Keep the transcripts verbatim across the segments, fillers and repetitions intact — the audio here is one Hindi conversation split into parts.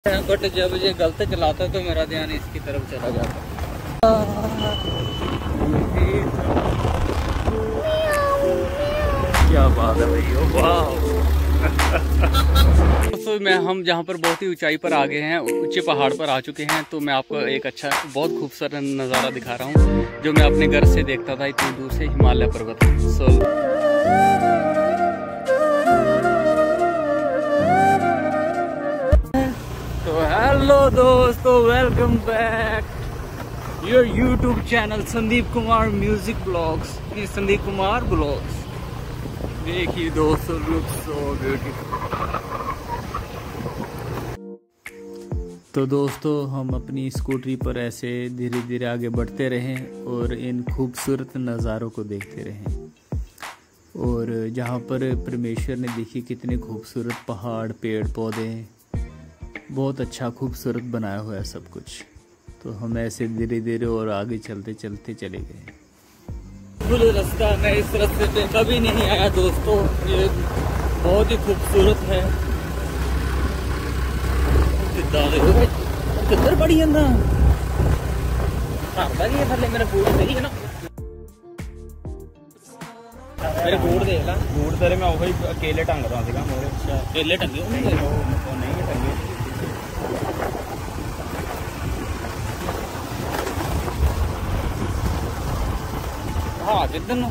बट जब ये गलत चलाता है तो मेरा ध्यान इसकी तरफ चला जाता है। क्या बात है भाई, वाह। दोस्तों मैं हम जहाँ पर बहुत ही ऊंचाई पर आ गए हैं, ऊंचे पहाड़ पर आ चुके हैं, तो मैं आपको एक अच्छा बहुत खूबसूरत नज़ारा दिखा रहा हूँ जो मैं अपने घर से देखता था इतनी दूर से, हिमालय पर्वत। सो तो हेलो दोस्तों, welcome back your YouTube channel Sandeep Kumar music blogs, Sandeep Kumar blogs. देखिए दोस्तों, लुक सो ब्यूटीफुल। तो दोस्तों हम अपनी स्कूटरी पर ऐसे धीरे धीरे आगे बढ़ते रहें और इन खूबसूरत नज़ारों को देखते रहें। और जहाँ पर परमेश्वर ने देखी कितने खूबसूरत पहाड़, पेड़ पौधे, बहुत अच्छा खूबसूरत बनाया हुआ है सब कुछ। तो हम ऐसे धीरे धीरे और आगे चलते चलते चले गए। फुल रास्ता, मैं इस रास्ते पे कभी नहीं आया दोस्तों, ये बहुत ही खूबसूरत है। किधर पड़ी है ना थले, मेरा बूट सही है ना, मेरे बूट देख ला। बूट तेरे मैं वही अकेले टंग रहा था मोरे। अच्छा अकेले टंगे नहीं नहीं टंगे। हाँ किधर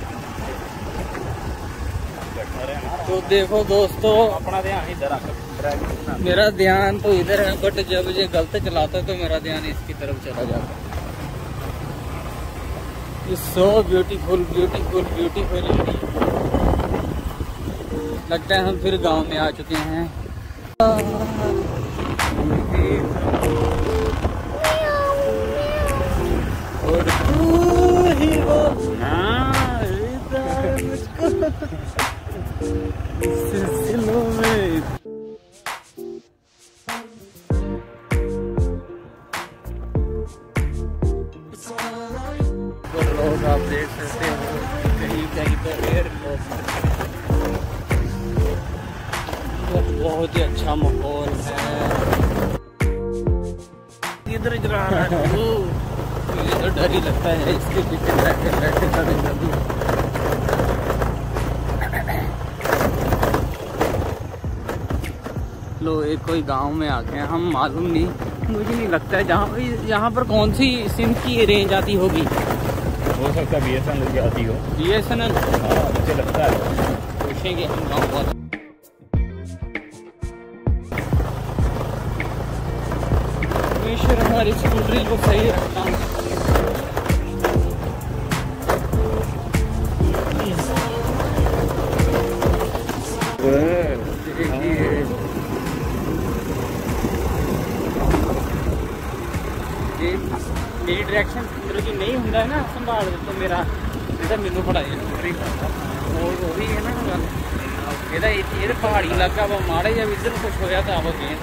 तो देखो दोस्तों, अपना ध्यान इधर रख, मेरा ध्यान तो इधर है, बट जब ये गलत चलाता है तो मेरा ध्यान इसकी तरफ चला जाता है। It's so beautiful beautiful beautiful. लगता है हम फिर गांव में आ चुके हैं। और ही वो सिलसिलों में लोग आप देख सकते हो, कहीं कहीं पर एयर बहुत ही अच्छा माहौल है। इधर चला रहा है ये तो डर ही लगता है इसके पीछे बैठे बैठे कभी कभी। लो एक कोई गांव में आ गए हम, मालूम नहीं, मुझे नहीं लगता है जहाँ यहाँ पर कौन सी सिम की रेंज आती होगी। हो सकता है बी एस एन एल आती हो। बी एस एन एल मुझे लगता है, पूछेंगे हम गाँव वाले। परमेश्वर हमारी स्कूटरी को सही रखना। मेरी डायरेक्शन की नहीं होंगे ना संभाल तो मेरा जो मैनू पढ़ाई वो भी है ना गल, ये पहाड़ी इलाका वा, माड़ा जब इधर कुछ होया तो आप गए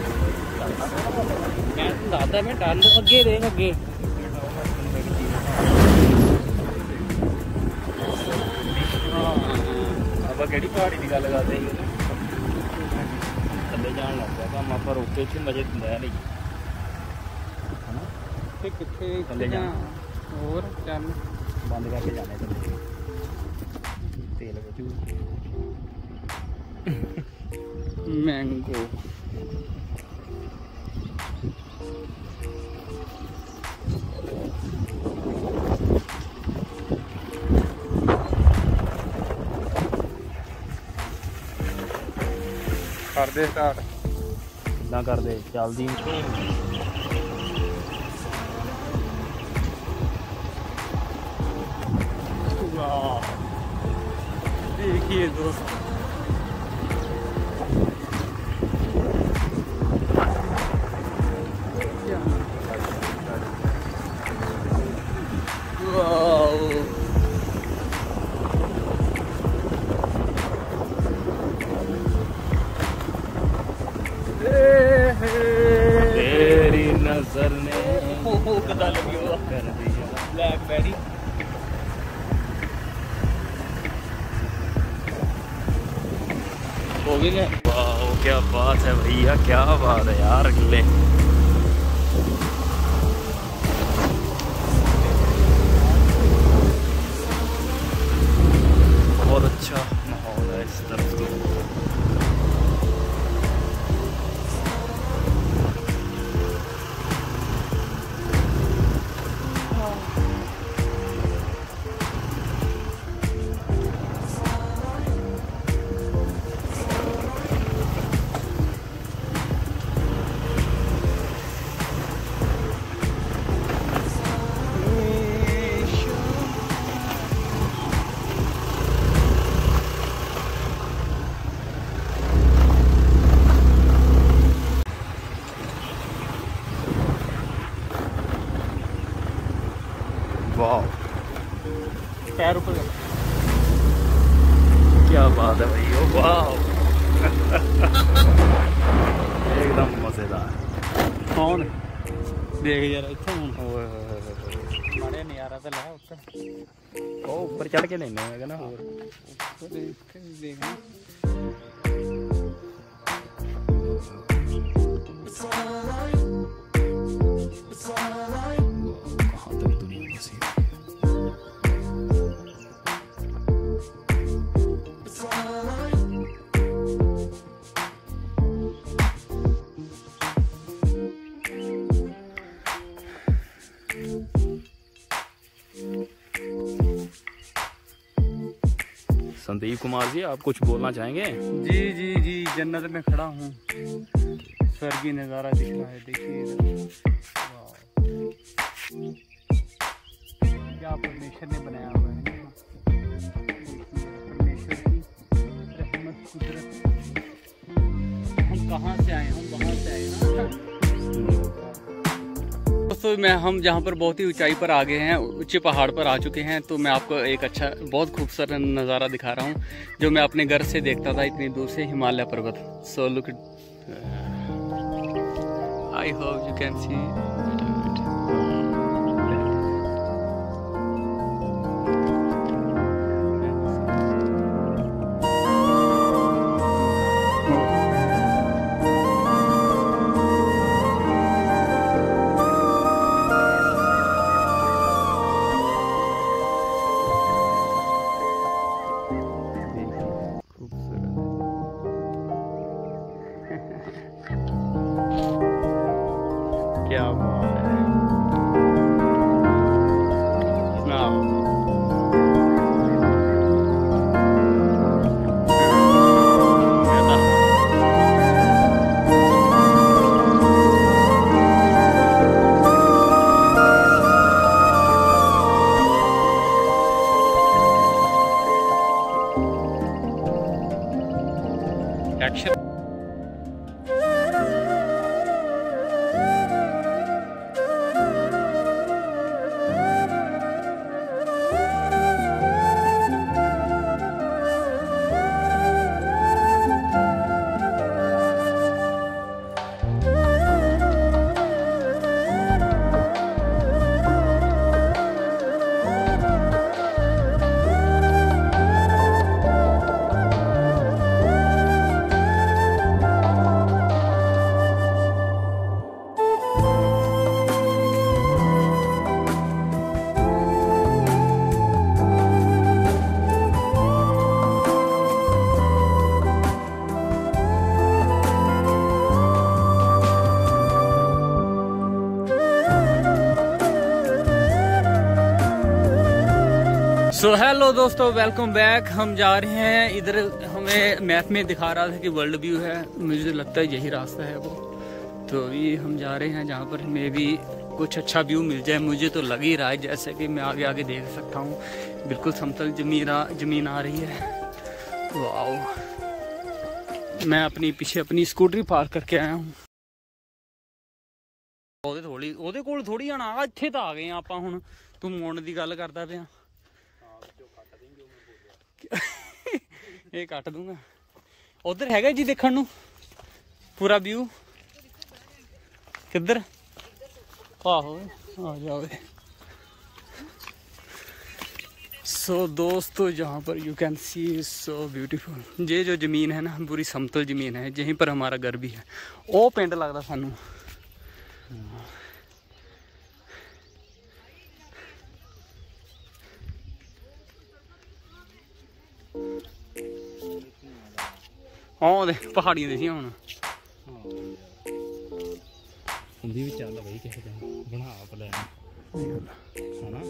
मैं दादा मैं डर अगे देख अगे। अब केड़ी पहाड़ी की गल करते थले जान लग गया काम, आप रोके च मजे दिंदा नहीं कितने थले जा और चल बंद करके जाने थले तेल बचू। मैंगो कर दे स्टार्ट, कितना कर दे जल्दी। देखिए दोस्त, तेरी नजर ने गदा लगी हुआ कर दिया ब्लैकबेरी। हो गई है, वाह क्या बात है भैया, क्या बात है यार। ले बहुत अच्छा माहौल है इस तरफ तो। पैर ऊपर क्या बात है भैया, वाह एकदम मजेदार। कौन देख यार इतना मारे नजारा तो ला ऊपर। ओ ऊपर चढ़ के लेने है ना। देखना कहाँ तक दुनिया बसी। संदीप कुमार जी, आप कुछ बोलना चाहेंगे? जी जी जी, जन्नत में खड़ा हूँ, स्वर्गीय नज़ारा दिख रहा है। देखिए क्या परमेश्वर ने बनाया हुआ है, परमेश्वर की रहमत कुदरत। हम कहाँ से आए, हम वहाँ से आए ना दोस्तों। मैं हम जहाँ पर बहुत ही ऊंचाई पर आ गए हैं, ऊंचे पहाड़ पर आ चुके हैं, तो मैं आपको एक अच्छा बहुत खूबसूरत नज़ारा दिखा रहा हूँ जो मैं अपने घर से देखता था इतनी दूर से, हिमालय पर्वत। So look, I hope you can see. क्या बात है। एक्शन। सो हेलो दोस्तों, वेलकम बैक। हम जा रहे हैं इधर, हमें मैप में दिखा रहा था कि वर्ल्ड व्यू है, मुझे लगता है यही रास्ता है वो। तो अभी हम जा रहे हैं जहाँ पर हमें भी कुछ अच्छा व्यू मिल जाए। मुझे तो लग ही रहा है जैसे कि मैं आगे आगे देख सकता हूँ, बिल्कुल समतल जमीन जमीन आ रही है। वाह, मैं अपनी पीछे अपनी स्कूटरी पार्क करके आया हूँ। ਉਹਦੇ ਥੋੜੀ ਉਹਦੇ ਕੋਲ ਥੋੜੀ ਆਣਾ, ਇੱਥੇ ਤਾਂ ਆ ਗਏ ਆਪਾਂ ਹੁਣ। ਤੂੰ ਮੁੰਡ ਦੀ ਗੱਲ ਕਰਦਾ ਪਿਆ। ਇਹ ਕੱਟ ਦੂੰਗਾ। ਉਧਰ ਹੈਗਾ ਜੀ ਦੇਖਣ ਨੂੰ ਪੂਰਾ ਵਿਊ। ਕਿੱਧਰ? ਆਹੋ ਆ ਜਾਓ। सो so, दोस्तों जहाँ पर you can see so beautiful, ये जो ज़मीन है ना पूरी समतल ज़मीन है, यहीं पर हमारा घर भी है। वो पिंड लगता सानू हाँ दे पहाड़ियां दिखियां हुण उंदी भी चल भाई किसी दिन बना प्लान है ना।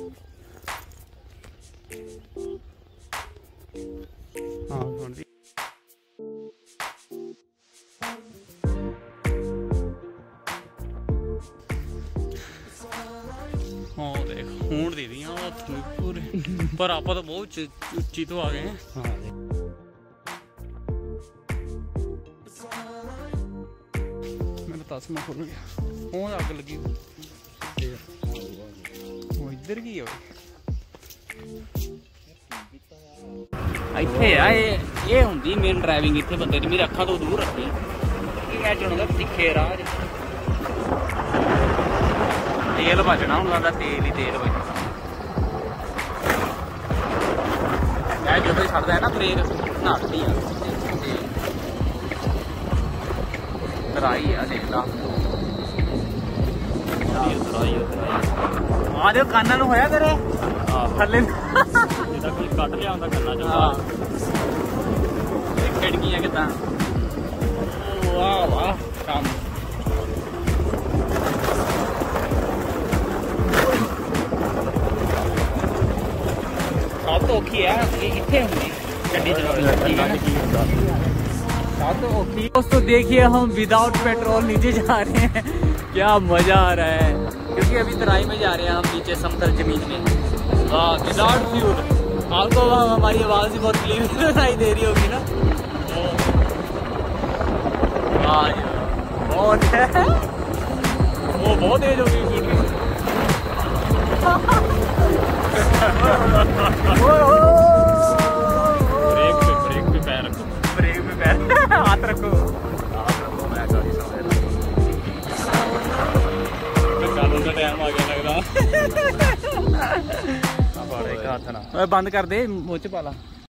हाँ सुन दी हाँ देख हूण दे दियां पूरे पर आप तो बहुत उच्ची तो आ गए हैं। हाँ दस में खुल गया वो अग लगी वो इधर की है इत्थे आ ये हुंदी मेन ड्राइविंग इत्थे बंदे दी। मेरी अखां तो दूर रखी ये चुनगा तिखे राह तेल बचना हुंदा तेल ही तेल बचना जो छड़दा है ना ब्रेक नाटी है तराई है देख ला हाँ देखो काना नूं होया करे थल्ले जिदा कोई कट लिया हुंदा करना चाहता खिड़कियां किदां वाह वाह काम सब तो औखी है इत्थे हुंदी गड्डी चलानी दोस्तों देखिए हम विदाउट पेट्रोल नीचे जा रहे हैं, क्या मजा आ रहा है क्योंकि अभी तराई में जा रहे हैं हम नीचे समतल जमीन में। हाँ विदाउट फ्यूल आपको हमारी आवाज भी बहुत क्लियर सुनाई दे रही होगी ना। हाँ बहुत है वो बहुत तेज होगी ब्रेक पे ब्रेक पे पैर रखो ब्रेक पे पैर हाथ रखो हाथ रखो मैं गाड़ी समझ चालू का टाइम आ गया लगता। बंद कर दे मुँह च पाला।